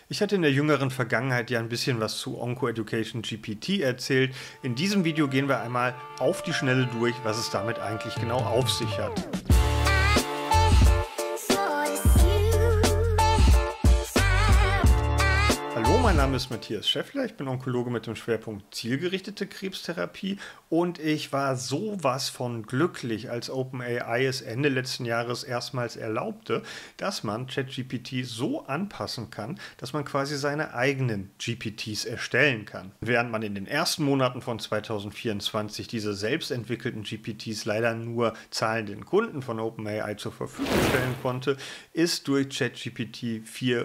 Ich hatte in der jüngeren Vergangenheit ja ein bisschen was zu OncoEducation GPT erzählt. In diesem Video gehen wir einmal auf die Schnelle durch, was es damit eigentlich genau auf sich hat. Hallo, mein Name ist Matthias Schäffler, ich bin Onkologe mit dem Schwerpunkt zielgerichtete Krebstherapie und ich war sowas von glücklich, als OpenAI es Ende letzten Jahres erstmals erlaubte, dass man ChatGPT so anpassen kann, dass man quasi seine eigenen GPTs erstellen kann. Während man in den ersten Monaten von 2024 diese selbstentwickelten GPTs leider nur zahlenden Kunden von OpenAI zur Verfügung stellen konnte, ist durch ChatGPT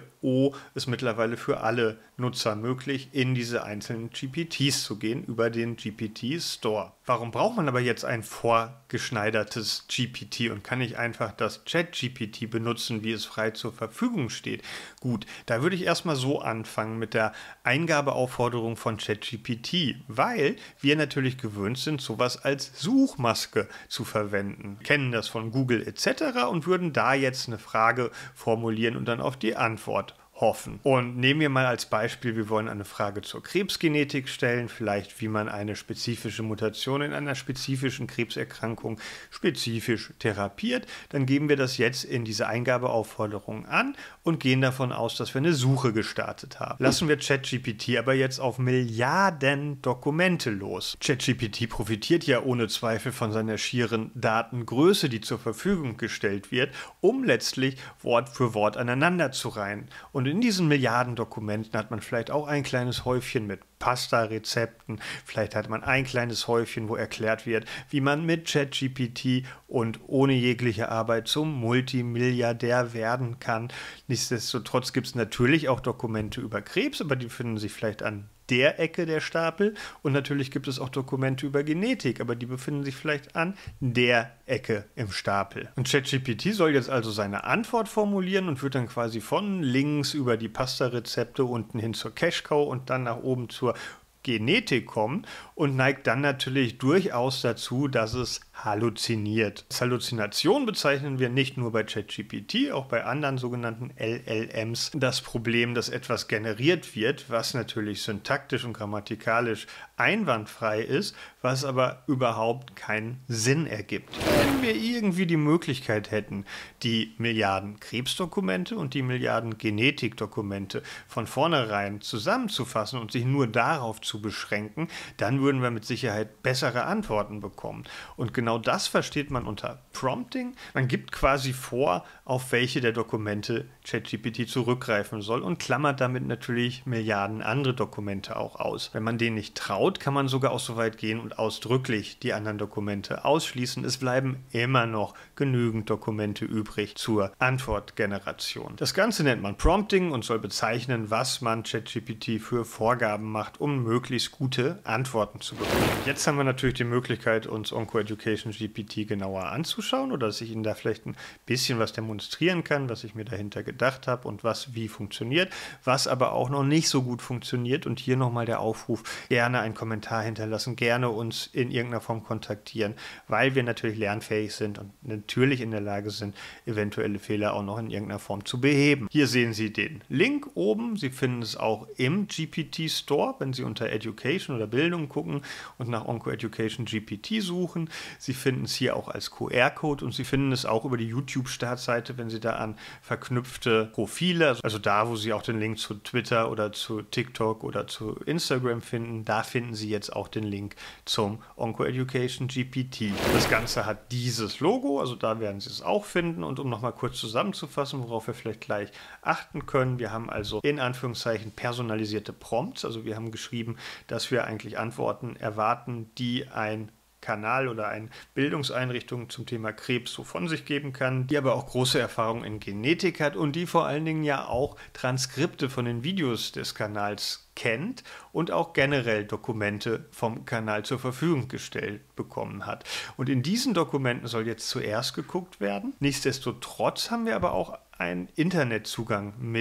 4o es mittlerweile für alle Nutzer möglich, in diese einzelnen GPTs zu gehen über den GPT Store. Warum braucht man aber jetzt ein vorgeschneidertes GPT und kann nicht einfach das ChatGPT benutzen, wie es frei zur Verfügung steht? Gut, da würde ich erstmal so anfangen mit der Eingabeaufforderung von ChatGPT, weil wir natürlich gewöhnt sind, sowas als Suchmaske zu verwenden. Wir kennen das von Google etc. und würden da jetzt eine Frage formulieren und dann auf die Antwort hoffen. Und nehmen wir mal als Beispiel, wir wollen eine Frage zur Krebsgenetik stellen, vielleicht wie man eine spezifische Mutation in einer spezifischen Krebserkrankung spezifisch therapiert. Dann geben wir das jetzt in diese Eingabeaufforderung an und gehen davon aus, dass wir eine Suche gestartet haben. Lassen wir ChatGPT aber jetzt auf Milliarden Dokumente los. ChatGPT profitiert ja ohne Zweifel von seiner schieren Datengröße, die zur Verfügung gestellt wird, um letztlich Wort für Wort aneinander zu reihen. Und in diesen Milliarden Dokumenten hat man vielleicht auch ein kleines Häufchen mit Pasta-Rezepten. Vielleicht hat man ein kleines Häufchen, wo erklärt wird, wie man mit ChatGPT und ohne jegliche Arbeit zum Multimilliardär werden kann. Nichtsdestotrotz gibt es natürlich auch Dokumente über Krebs, aber die finden sich vielleicht an der Ecke der Stapel. Und natürlich gibt es auch Dokumente über Genetik, aber die befinden sich vielleicht an der Ecke im Stapel. Und ChatGPT soll jetzt also seine Antwort formulieren und wird dann quasi von links über die Pasta-Rezepte unten hin zur Cash-Cow und dann nach oben zur Genetik kommen und neigt dann natürlich durchaus dazu, dass es halluziniert. Als Halluzination bezeichnen wir nicht nur bei ChatGPT, auch bei anderen sogenannten LLMs das Problem, dass etwas generiert wird, was natürlich syntaktisch und grammatikalisch einwandfrei ist, was aber überhaupt keinen Sinn ergibt. Wenn wir irgendwie die Möglichkeit hätten, die Milliarden Krebsdokumente und die Milliarden Genetikdokumente von vornherein zusammenzufassen und sich nur darauf zu beschränken, dann würden wir mit Sicherheit bessere Antworten bekommen. Und genau das versteht man unter Prompting. Man gibt quasi vor, auf welche der Dokumente ChatGPT zurückgreifen soll und klammert damit natürlich Milliarden andere Dokumente auch aus. Wenn man denen nicht traut, kann man sogar auch so weit gehen und ausdrücklich die anderen Dokumente ausschließen. Es bleiben immer noch genügend Dokumente übrig zur Antwortgeneration. Das Ganze nennt man Prompting und soll bezeichnen, was man ChatGPT für Vorgaben macht, um möglichst gute Antworten zu bekommen. Jetzt haben wir natürlich die Möglichkeit, uns OncoEducation GPT genauer anzuschauen oder dass ich Ihnen da vielleicht ein bisschen was demonstrieren kann, was ich mir dahinter gedacht habe und was wie funktioniert, was aber auch noch nicht so gut funktioniert. Und hier nochmal der Aufruf, gerne einen Kommentar hinterlassen, gerne uns in irgendeiner Form kontaktieren, weil wir natürlich lernfähig sind und natürlich in der Lage sind, eventuelle Fehler auch noch in irgendeiner Form zu beheben. Hier sehen Sie den Link oben. Sie finden es auch im GPT Store, wenn Sie unter Education oder Bildung gucken und nach OncoEducation GPT suchen. Sie finden es hier auch als QR-Code und Sie finden es auch über die YouTube-Startseite, wenn Sie da an verknüpfte Profile, also da, wo Sie auch den Link zu Twitter oder zu TikTok oder zu Instagram finden, da finden Sie jetzt auch den Link zum OncoEducation GPT. Das Ganze hat dieses Logo, also da werden Sie es auch finden. Und um nochmal kurz zusammenzufassen, worauf wir vielleicht gleich achten können, wir haben also in Anführungszeichen personalisierte Prompts, also wir haben geschrieben, dass wir eigentlich Antworten erwarten, die ein Kanal oder eine Bildungseinrichtung zum Thema Krebs so von sich geben kann, die aber auch große Erfahrung in Genetik hat und die vor allen Dingen ja auch Transkripte von den Videos des Kanals kennt und auch generell Dokumente vom Kanal zur Verfügung gestellt bekommen hat. Und in diesen Dokumenten soll jetzt zuerst geguckt werden. Nichtsdestotrotz haben wir aber auch einen Internetzugang mit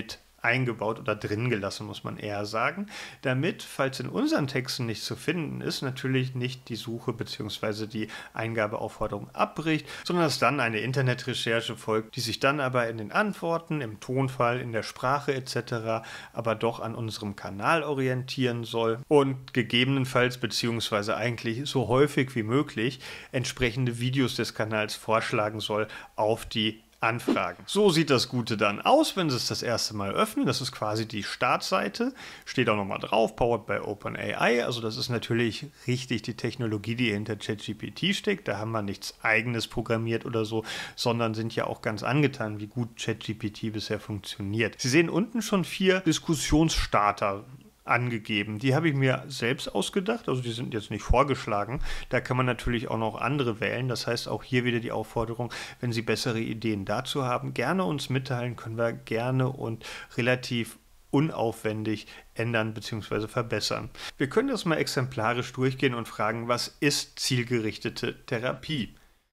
eingebaut oder drin gelassen, muss man eher sagen, damit, falls in unseren Texten nichts zu finden ist, natürlich nicht die Suche bzw. die Eingabeaufforderung abbricht, sondern dass dann eine Internetrecherche folgt, die sich dann aber in den Antworten, im Tonfall, in der Sprache etc. aber doch an unserem Kanal orientieren soll und gegebenenfalls bzw. eigentlich so häufig wie möglich entsprechende Videos des Kanals vorschlagen soll auf die Anfragen. So sieht das Gute dann aus, wenn Sie es das erste Mal öffnen. Das ist quasi die Startseite. Steht auch nochmal drauf, powered by OpenAI. Also das ist natürlich richtig die Technologie, die hinter ChatGPT steckt. Da haben wir nichts Eigenes programmiert oder so, sondern sind ja auch ganz angetan, wie gut ChatGPT bisher funktioniert. Sie sehen unten schon 4 Diskussionsstarter angegeben. Die habe ich mir selbst ausgedacht, also die sind jetzt nicht vorgeschlagen. Da kann man natürlich auch noch andere wählen. Das heißt auch hier wieder die Aufforderung, wenn Sie bessere Ideen dazu haben, gerne uns mitteilen, können wir gerne und relativ unaufwendig ändern bzw. verbessern. Wir können das mal exemplarisch durchgehen und fragen, was ist zielgerichtete Therapie?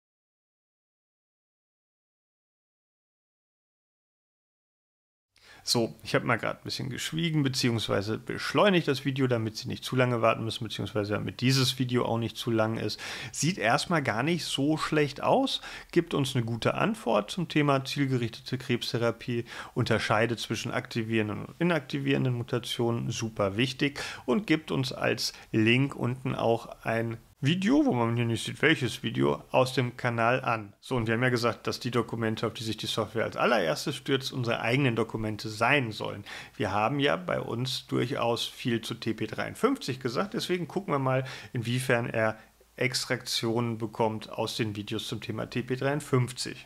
So, ich habe mal gerade ein bisschen geschwiegen bzw. beschleunigt das Video, damit Sie nicht zu lange warten müssen, beziehungsweise damit dieses Video auch nicht zu lang ist. Sieht erstmal gar nicht so schlecht aus, gibt uns eine gute Antwort zum Thema zielgerichtete Krebstherapie, unterscheidet zwischen aktivierenden und inaktivierenden Mutationen, super wichtig, und gibt uns als Link unten auch ein Video, wo man hier nicht sieht, welches Video, aus dem Kanal an. So, und wir haben ja gesagt, dass die Dokumente, auf die sich die Software als allererstes stürzt, unsere eigenen Dokumente sein sollen. Wir haben ja bei uns durchaus viel zu TP53 gesagt, deswegen gucken wir mal, inwiefern er Extraktionen bekommt aus den Videos zum Thema TP53.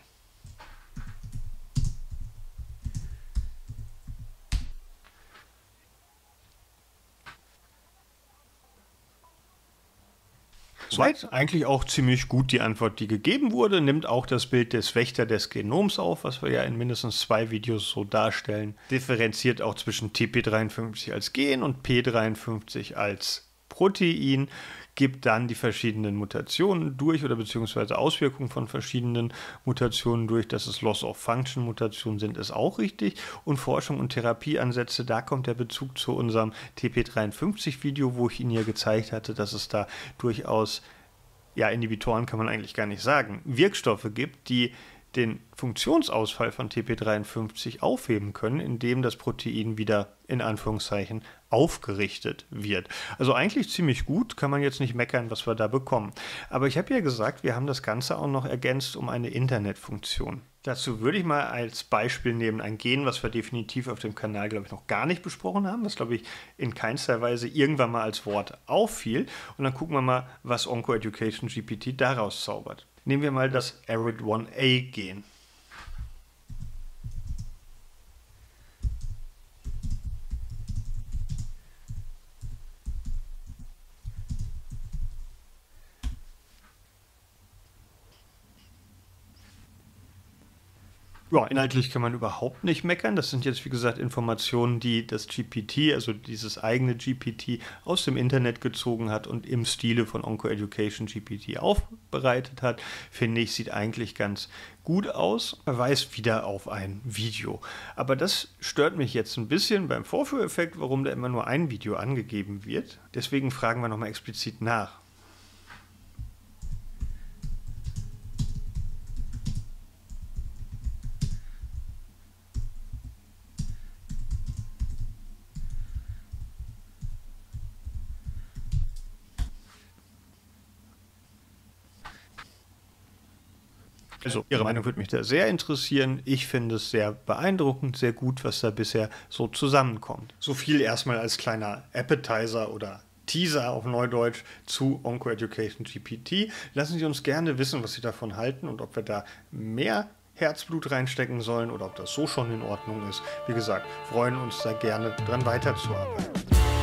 Soweit eigentlich auch ziemlich gut die Antwort, die gegeben wurde. Nimmt auch das Bild des Wächter des Genoms auf, was wir ja in mindestens 2 Videos so darstellen. Differenziert auch zwischen TP53 als Gen und P53 als Protein. Gibt dann die verschiedenen Mutationen durch oder beziehungsweise Auswirkungen von verschiedenen Mutationen durch. Dass es Loss-of-Function-Mutationen sind, ist auch richtig. Und Forschung und Therapieansätze, da kommt der Bezug zu unserem TP53-Video, wo ich Ihnen ja gezeigt hatte, dass es da durchaus, ja, Inhibitoren kann man eigentlich gar nicht sagen, Wirkstoffe gibt, die den Funktionsausfall von TP53 aufheben können, indem das Protein wieder in Anführungszeichen aufgerichtet wird. Also eigentlich ziemlich gut, kann man jetzt nicht meckern, was wir da bekommen. Aber ich habe ja gesagt, wir haben das Ganze auch noch ergänzt um eine Internetfunktion. Dazu würde ich mal als Beispiel nehmen ein Gen, was wir definitiv auf dem Kanal, glaube ich, noch gar nicht besprochen haben, was, glaube ich, in keinster Weise irgendwann mal als Wort auffiel. Und dann gucken wir mal, was OncoEducation GPT daraus zaubert. Nehmen wir mal das ARID1A-Gen. Ja, inhaltlich kann man überhaupt nicht meckern. Das sind jetzt, wie gesagt, Informationen, die das GPT, also dieses eigene GPT, aus dem Internet gezogen hat und im Stile von OncoEducation GPT aufbereitet hat. Finde ich, sieht eigentlich ganz gut aus. Verweist wieder auf ein Video. Aber das stört mich jetzt ein bisschen beim Vorführeffekt, warum da immer nur ein Video angegeben wird. Deswegen fragen wir nochmal explizit nach. Also Ihre Meinung würde mich da sehr interessieren. Ich finde es sehr beeindruckend, sehr gut, was da bisher so zusammenkommt. So viel erstmal als kleiner Appetizer oder Teaser auf Neudeutsch zu OncoEducation GPT. Lassen Sie uns gerne wissen, was Sie davon halten und ob wir da mehr Herzblut reinstecken sollen oder ob das so schon in Ordnung ist. Wie gesagt, freuen uns da gerne dran weiterzuarbeiten.